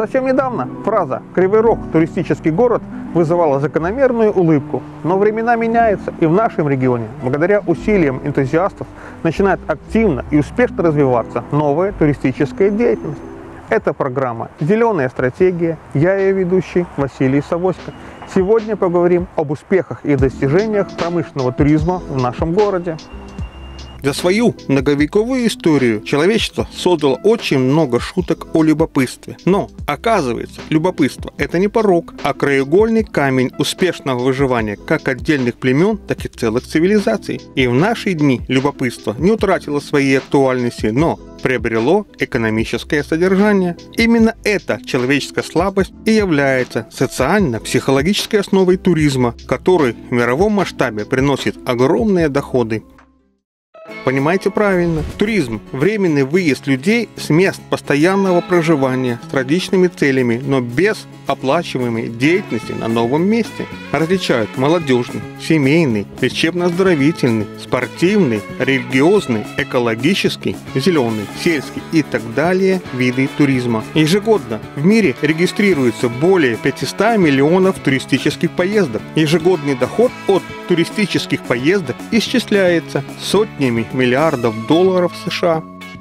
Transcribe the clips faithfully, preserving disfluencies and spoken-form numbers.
Совсем недавно фраза «Кривой Рог – туристический город» вызывала закономерную улыбку. Но времена меняются, и в нашем регионе, благодаря усилиям энтузиастов, начинает активно и успешно развиваться новая туристическая деятельность. Это программа «Зеленая стратегия». Я ее ведущий Василий Савосько. Сегодня поговорим об успехах и достижениях промышленного туризма в нашем городе. За свою многовековую историю человечество создало очень много шуток о любопытстве. Но, оказывается, любопытство – это не порок, а краеугольный камень успешного выживания как отдельных племен, так и целых цивилизаций. И в наши дни любопытство не утратило своей актуальности, но приобрело экономическое содержание. Именно эта человеческая слабость и является социально-психологической основой туризма, который в мировом масштабе приносит огромные доходы. Понимаете правильно. Туризм – временный выезд людей с мест постоянного проживания с различными целями, но без оплачиваемой деятельности на новом месте. Различают молодежный, семейный, лечебно-оздоровительный, спортивный, религиозный, экологический, зеленый, сельский и так далее виды туризма. Ежегодно в мире регистрируется более пятисот миллионов туристических поездок. Ежегодный доход от туристических поездок исчисляется сотнями миллиардов долларов США.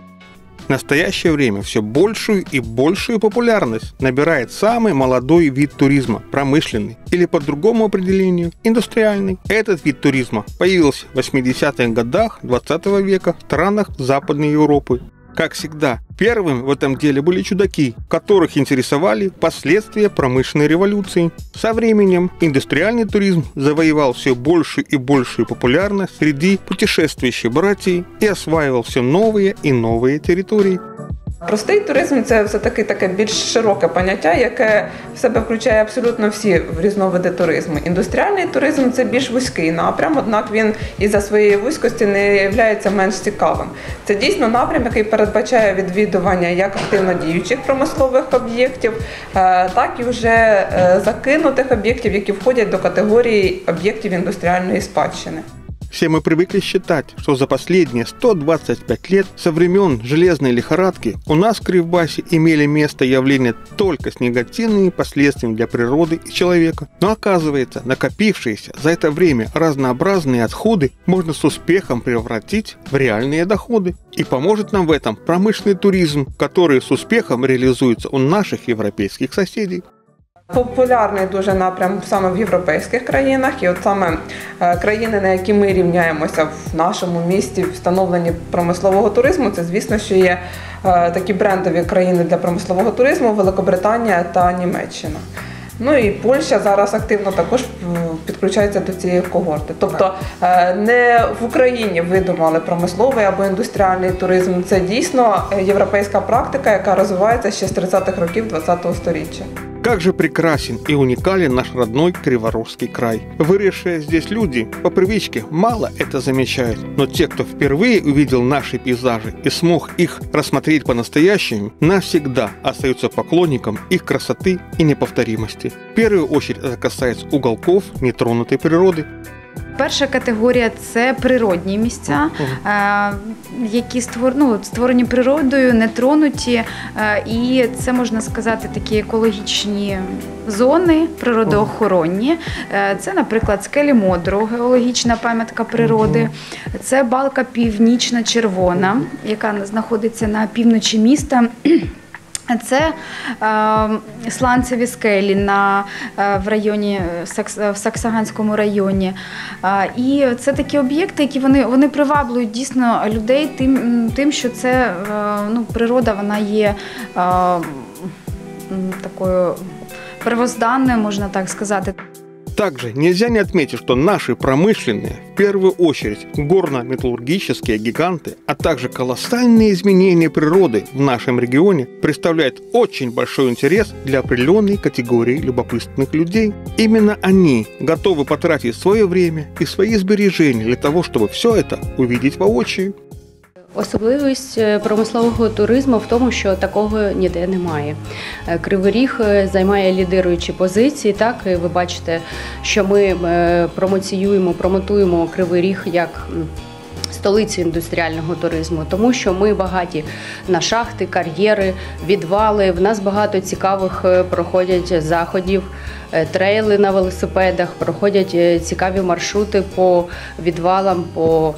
В настоящее время все большую и большую популярность набирает самый молодой вид туризма – промышленный, или по другому определению – индустриальный. Этот вид туризма появился в восьмидесятых годах двадцатого века в странах Западной Европы. Как всегда, первым в этом деле были чудаки, которых интересовали последствия промышленной революции. Со временем индустриальный туризм завоевал все большую и большую популярность среди путешествующих братьев і осваивал все новые и новые территории. Простий туризм – це все-таки таке більш широке поняття, яке в себе включає абсолютно всі різновиди туризму. Індустріальний туризм – це більш вузький напрям, однак він із-за своєї вузькості не є менш цікавим. Це дійсно напрям, який передбачає відвідування як активно діючих промислових об'єктів, так і вже закинутих об'єктів, які входять до категорії об'єктів індустріальної спадщини. Все мы привыкли считать, что за последние сто двадцать пять лет со времен железной лихорадки у нас в Кривбасе имели место явления только с негативными последствиями для природы и человека. Но оказывается, накопившиеся за это время разнообразные отходы можно с успехом превратить в реальные доходы. И поможет нам в этом промышленный туризм, который с успехом реализуется у наших европейских соседей. Популярний дуже напрям саме в європейських країнах, і от саме країни, на які ми рівняємося в нашому місті встановленні промислового туризму, це, звісно, що є такі брендові країни для промислового туризму – Великобританія та Німеччина. Ну і Польща зараз активно також підключається до цієї когорти. Тобто не в Україні видумали промисловий або індустріальний туризм, це дійсно європейська практика, яка розвивається ще з тридцятих років двадцятого століття. Как же прекрасен и уникален наш родной Криворожский край. Выросшие здесь люди по привычке мало это замечают, но те, кто впервые увидел наши пейзажи и смог их рассмотреть по-настоящему, навсегда остаются поклонником их красоты и неповторимости. В первую очередь это касается уголков нетронутой природы. Перша категорія – це природні місця, які створені природою, нетронуті, і це, можна сказати, такі екологічні зони природоохоронні. Це, наприклад, скелі Модру, геологічна пам'ятка природи, це балка Північно-Червона, яка знаходиться на півночі міста. Це е, сланцеві скелі на, е, в районі, в Саксаганському районі. Е, і це такі об'єкти, які вони, вони приваблюють дійсно людей тим, тим що це е, ну, природа, вона є е, такою первозданною, можна так сказати. Также нельзя не отметить, что наши промышленные, в первую очередь горно-металлургические гиганты, а также колоссальные изменения природы в нашем регионе представляют очень большой интерес для определенной категории любопытных людей. Именно они готовы потратить свое время и свои сбережения для того, чтобы все это увидеть воочию. Особливість промислового туризму в тому, що такого ніде немає. Кривий Ріг займає лідируючі позиції. Так, ви бачите, що ми промоціюємо, промотуємо Кривий Ріг як столицю індустріального туризму, тому що ми багаті на шахти, кар'єри, відвали. В нас багато цікавих проходять заходів, трейли на велосипедах, проходять цікаві маршрути по відвалам, по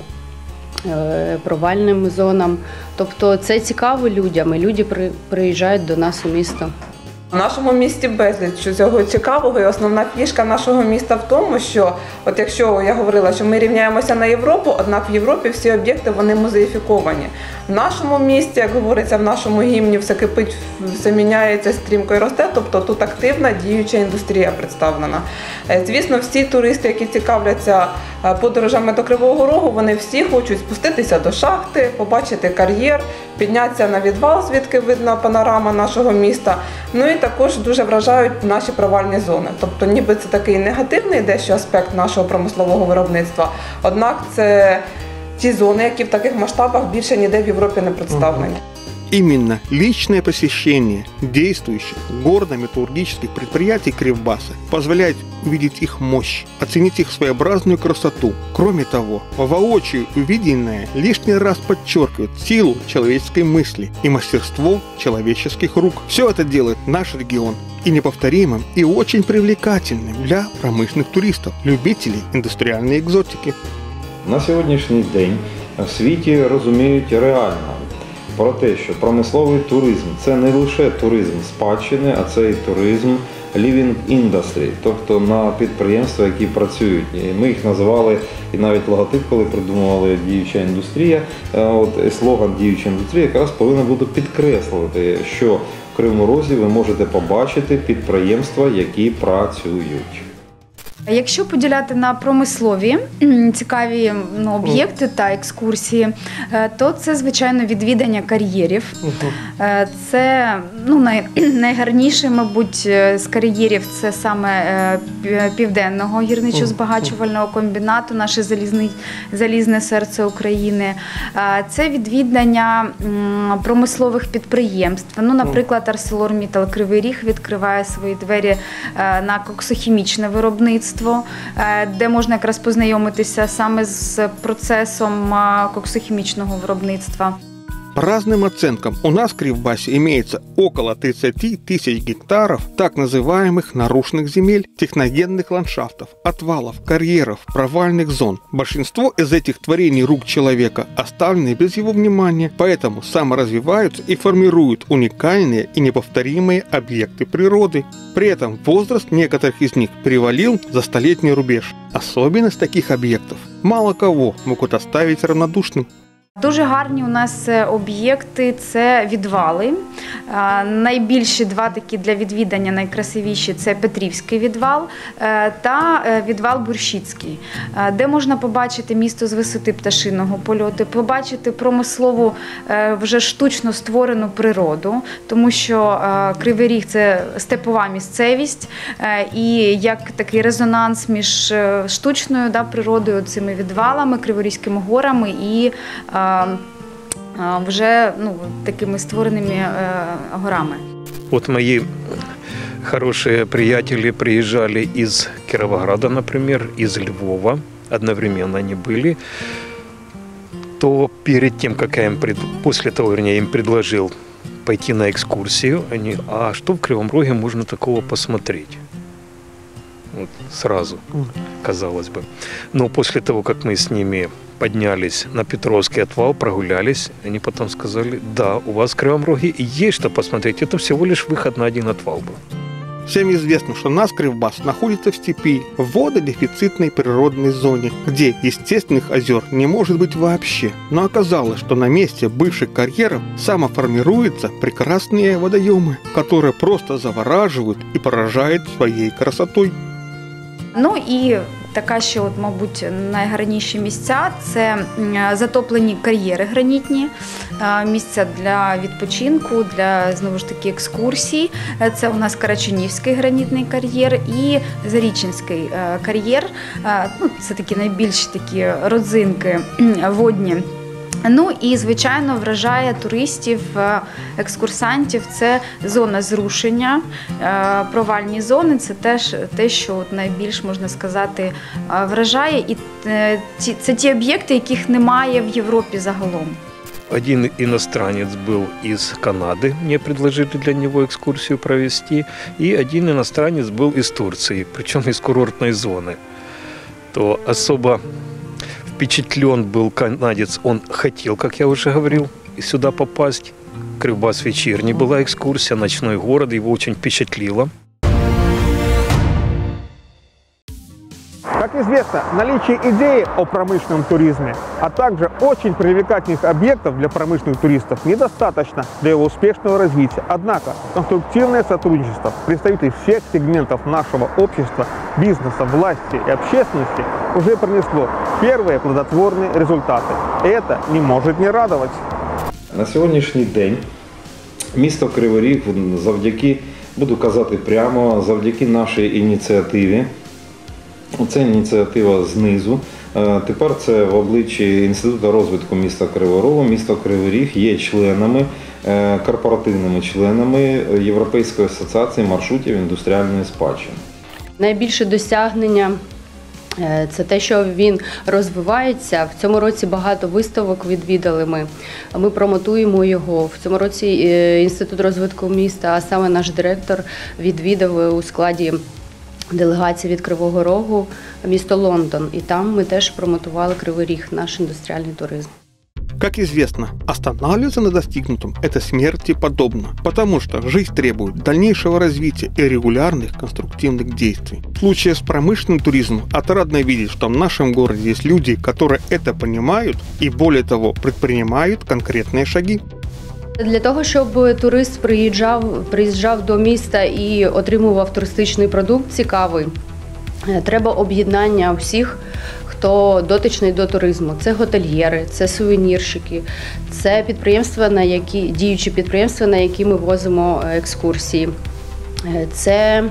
провальним зонам. Тобто це цікаво людям, і люди приїжджають до нас у місто. В нашому місті безліч цього цікавого, і основна фішка нашого міста в тому, що от якщо я говорила, що ми рівняємося на Європу, однак в Європі всі об'єкти вони музеїфіковані. В нашому місті, як говориться в нашому гімні, все кипить, все міняється, стрімко і росте, тобто тут активна діюча індустрія представлена. Звісно, всі туристи, які цікавляться подорожами до Кривого Рогу, вони всі хочуть спуститися до шахти, побачити кар'єр, піднятися на відвал, звідки видно панорама нашого міста. Ну і також дуже вражають наші провальні зони. Тобто ніби це такий негативний дещо аспект нашого промислового виробництва, однак це ті зони, які в таких масштабах більше ніде в Європі не представлені. Именно личное посещение действующих горно-металлургических предприятий Кривбаса позволяет увидеть их мощь, оценить их своеобразную красоту. Кроме того, воочию увиденное лишний раз подчеркивает силу человеческой мысли и мастерство человеческих рук. Все это делает наш регион и неповторимым, и очень привлекательным для промышленных туристов, любителей индустриальной экзотики. На сьогоднішній день в світі розуміють реально про те, що промисловий туризм – це не лише туризм спадщини, а це і туризм living industry, тобто на підприємства, які працюють. Ми їх називали, і навіть логотип, коли придумували діюча індустрія, от слоган діюча індустрія якраз повинен буде підкреслювати, що в Кривому Розі ви можете побачити підприємства, які працюють. Якщо поділяти на промислові цікаві ну, об'єкти та екскурсії, то це, звичайно, відвідання кар'єрів. Uh-huh. Це ну, най, найгарніше, мабуть, з кар'єрів – це саме Південного гірничо-збагачувального комбінату, наше залізне, залізне серце України. Це відвідання промислових підприємств. Ну, наприклад, ArcelorMittal Кривий Ріг відкриває свої двері на коксохімічне виробництво, де можна якраз познайомитися саме з процесом коксохімічного виробництва. По разным оценкам, у нас в Кривбасе имеется около тридцати тысяч гектаров так называемых нарушенных земель, техногенных ландшафтов, отвалов, карьеров, провальных зон. Большинство из этих творений рук человека оставлены без его внимания, поэтому саморазвиваются и формируют уникальные и неповторимые объекты природы. При этом возраст некоторых из них перевалил за столетний рубеж. Особенность таких объектов мало кого могут оставить равнодушным. Дуже гарні у нас об'єкти – це відвали. Найбільші два такі для відвідання, найкрасивіші – це Петрівський відвал та відвал Бурщицький, де можна побачити місто з висоти пташиного польоту, побачити промислову вже штучно створену природу, тому що Кривий Ріг – це степова місцевість, і як такий резонанс між штучною да, природою, цими відвалами, Криворізькими горами і вже ну, такими створеними горами. Вот мои хорошие приятели приезжали из Кировограда, например, из Львова, одновременно они были, то перед тем, как я им, пред... после того, вернее, я им предложил пойти на экскурсию, они, а что в Кривом Роге можно такого посмотреть? Вот сразу, казалось бы. Но после того, как мы с ними поднялись на Петровский отвал, прогулялись, они потом сказали, да, у вас в Кривом Роге есть что посмотреть, это всего лишь выход на один отвал был. Всем известно, что наш Кривбас находится в степи, в вододефицитной природной зоне, где естественных озер не может быть вообще. Но оказалось, что на месте бывших карьеров самоформируются прекрасные водоемы, которые просто завораживают и поражают своей красотой. Ну і така ще, от, мабуть, найгарніші місця – це затоплені кар'єри гранітні, місця для відпочинку, для, знову ж таки, екскурсій. Це у нас Карачунівський гранітний кар'єр і Зарічинський кар'єр. Ну, це такі найбільші такі родзинки водні. Ну і, звичайно, вражає туристів, екскурсантів – це зона зрушення, провальні зони – це теж те, що найбільш, можна сказати, вражає. І е, ті, це ті об'єкти, яких немає в Європі загалом. Один иностранец был из Канады, мне предложили для него экскурсию провести, и один иностранец был из Турции, причем из курортной зоны. То особо впечатлен был канадец, он хотел, как я уже говорил, сюда попасть. Кривбас вечерний была экскурсия, ночной город, его очень впечатлило. Как известно, наличие идеи о промышленном туризме, а также очень привлекательных объектов для промышленных туристов недостаточно для его успешного развития. Однако конструктивное сотрудничество представителей всех сегментов нашего общества, бизнеса, власти и общественности уже принесло первые плодотворные результаты. И это не может не радовать. На сьогоднішній день місто Кривий Ріг завдяки, буду казати прямо, завдяки нашій ініціативі, це ініціатива знизу, тепер це в обличчі Інституту розвитку міста Кривого Рогу, місто Кривий Ріг є членами, корпоративними членами Європейської асоціації маршрутів індустріальної спадщини. Найбільше досягнення – це те, що він розвивається. В цьому році багато виставок відвідали ми. Ми промотуємо його. В цьому році Інститут розвитку міста, а саме наш директор, відвідав у складі делегації від Кривого Рогу місто Лондон. І там ми теж промотували Кривий Ріг, наш індустріальний туризм. Как известно, останавливаться на достигнутом – это смерти подобно, потому что жизнь требует дальнейшего развития и регулярных конструктивных действий. В случае с промышленным туризмом отрадно видеть, что в нашем городе есть люди, которые это понимают и, более того, предпринимают конкретные шаги. Для того, щоб турист приїжджав, приїжджав до міста і отримував туристичний продукт цікавий, треба об'єднання всіх, хто дотичний до туризму. Це готельєри, це сувенірщики, це підприємства, на які, діючі підприємства, на які ми возимо екскурсії. Це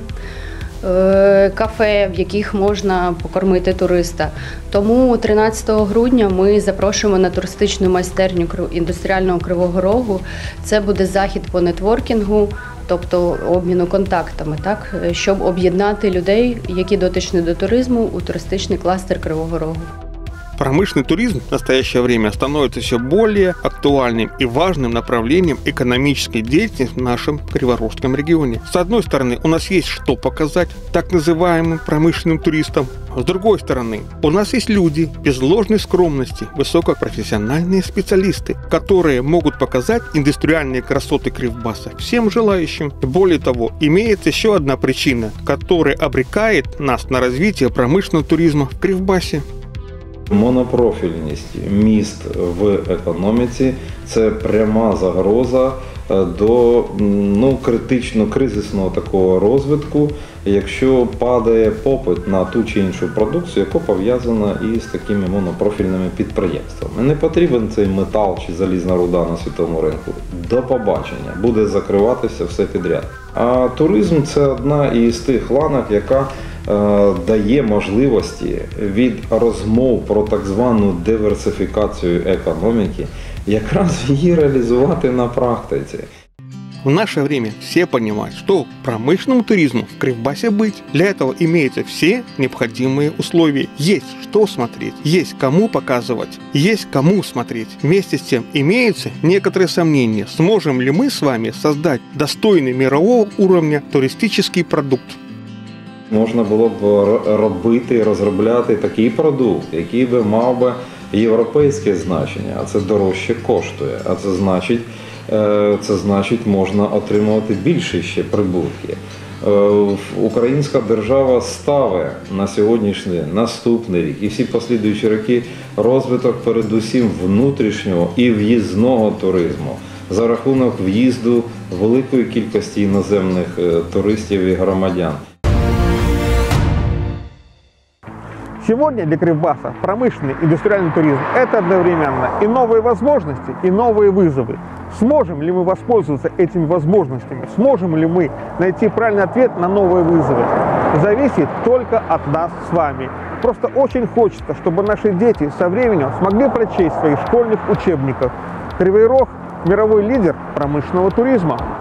е, кафе, в яких можна покормити туриста. Тому тринадцятого грудня ми запрошуємо на туристичну майстерню індустріального Кривого Рогу. Це буде захід по нетворкінгу, тобто обміну контактами, так, щоб об'єднати людей, які дотичні до туризму, у туристичний кластер Кривого Рогу. Промышленный туризм в настоящее время становится все более актуальным и важным направлением экономической деятельности в нашем Криворожском регионе. С одной стороны, у нас есть что показать так называемым промышленным туристам. С другой стороны, у нас есть люди без ложной скромности, высокопрофессиональные специалисты, которые могут показать индустриальные красоты Кривбаса всем желающим. Более того, имеется еще одна причина, которая обрекает нас на развитие промышленного туризма в Кривбасе. Монопрофільність міст в економіці – це пряма загроза до ну, критично кризисного такого розвитку, якщо падає попит на ту чи іншу продукцію, яка пов'язана із такими монопрофільними підприємствами. Не потрібен цей метал чи залізна руда на світовому ринку. До побачення. Буде закриватися все підряд. А туризм – це одна із тих ланок, яка дає можливості від розмов про так звану диверсифікацію економіки, якраз її реалізувати на практиці. В наше время все понимают, что промышленному туризму в Кривбасе быть. Для этого имеются все необходимые условия. Есть что смотреть, есть кому показывать, есть кому смотреть. Вместе с тем имеются некоторые сомнения, сможем ли мы с вами создать достойный мирового уровня туристический продукт. Можна було б робити, розробляти такий продукт, який би мав би європейське значення, а це дорожче коштує, а це значить, це значить можна отримувати більше ще прибутки. Українська держава ставить на сьогоднішній, наступний рік і всі послідуючі роки розвиток передусім внутрішнього і в'їзного туризму за рахунок в'їзду великої кількості іноземних туристів і громадян. Сегодня для Кривбаса промышленный индустриальный туризм – это одновременно и новые возможности, и новые вызовы. Сможем ли мы воспользоваться этими возможностями? Сможем ли мы найти правильный ответ на новые вызовы? Зависит только от нас с вами. Просто очень хочется, чтобы наши дети со временем смогли прочесть в своих школьных учебниках: Кривой Рог – мировой лидер промышленного туризма.